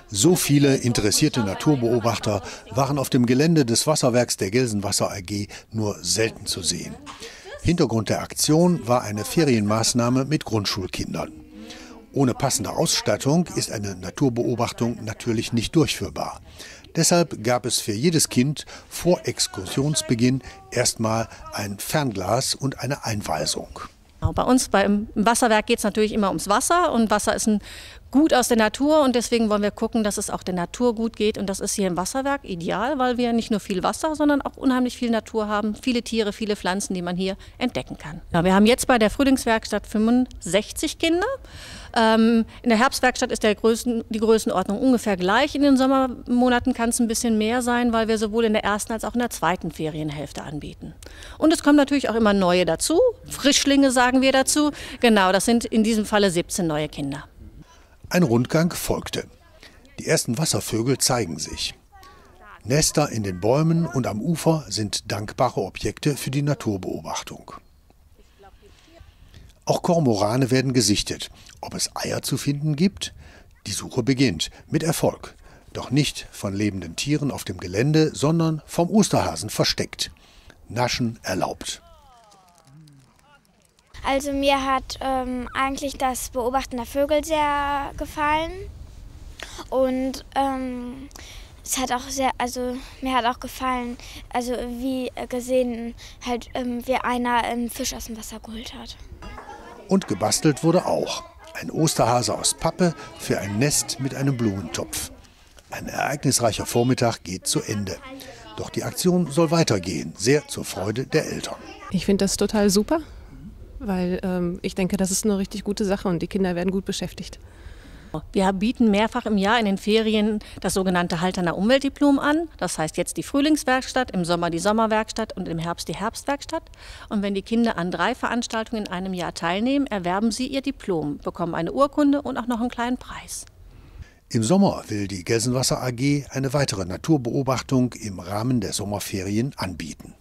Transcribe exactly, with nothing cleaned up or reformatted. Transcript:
So viele interessierte Naturbeobachter waren auf dem Gelände des Wasserwerks der Gelsenwasser A G nur selten zu sehen. Hintergrund der Aktion war eine Ferienmaßnahme mit Grundschulkindern. Ohne passende Ausstattung ist eine Naturbeobachtung natürlich nicht durchführbar. Deshalb gab es für jedes Kind vor Exkursionsbeginn erstmal ein Fernglas und eine Einweisung. Bei uns beim Wasserwerk geht es natürlich immer ums Wasser, und Wasser ist ein Gut aus der Natur, und deswegen wollen wir gucken, dass es auch der Natur gut geht, und das ist hier im Wasserwerk ideal, weil wir nicht nur viel Wasser, sondern auch unheimlich viel Natur haben, viele Tiere, viele Pflanzen, die man hier entdecken kann. Ja, wir haben jetzt bei der Frühlingswerkstatt fünfundsechzig Kinder. Ähm, in der Herbstwerkstatt ist der Größen, die Größenordnung ungefähr gleich. In den Sommermonaten kann es ein bisschen mehr sein, weil wir sowohl in der ersten als auch in der zweiten Ferienhälfte anbieten. Und es kommen natürlich auch immer neue dazu, Frischlinge sagen wir dazu. Genau, das sind in diesem Falle siebzehn neue Kinder. Ein Rundgang folgte. Die ersten Wasservögel zeigen sich. Nester in den Bäumen und am Ufer sind dankbare Objekte für die Naturbeobachtung. Auch Kormorane werden gesichtet. Ob es Eier zu finden gibt? Die Suche beginnt, mit Erfolg. Doch nicht von lebenden Tieren auf dem Gelände, sondern vom Osterhasen versteckt. Naschen erlaubt. Also mir hat ähm, eigentlich das Beobachten der Vögel sehr gefallen, und ähm, es hat auch sehr, also mir hat auch gefallen, also wie gesehen halt ähm, wie einer einen Fisch aus dem Wasser geholt hat. Und gebastelt wurde auch ein Osterhase aus Pappe für ein Nest mit einem Blumentopf. Ein ereignisreicher Vormittag geht zu Ende. Doch die Aktion soll weitergehen, sehr zur Freude der Eltern. Ich finde das total super. Weil ähm, ich denke, das ist eine richtig gute Sache, und die Kinder werden gut beschäftigt. Wir bieten mehrfach im Jahr in den Ferien das sogenannte Halterner Umweltdiplom an. Das heißt jetzt die Frühlingswerkstatt, im Sommer die Sommerwerkstatt und im Herbst die Herbstwerkstatt. Und wenn die Kinder an drei Veranstaltungen in einem Jahr teilnehmen, erwerben sie ihr Diplom, bekommen eine Urkunde und auch noch einen kleinen Preis. Im Sommer will die Gelsenwasser A G eine weitere Naturbeobachtung im Rahmen der Sommerferien anbieten.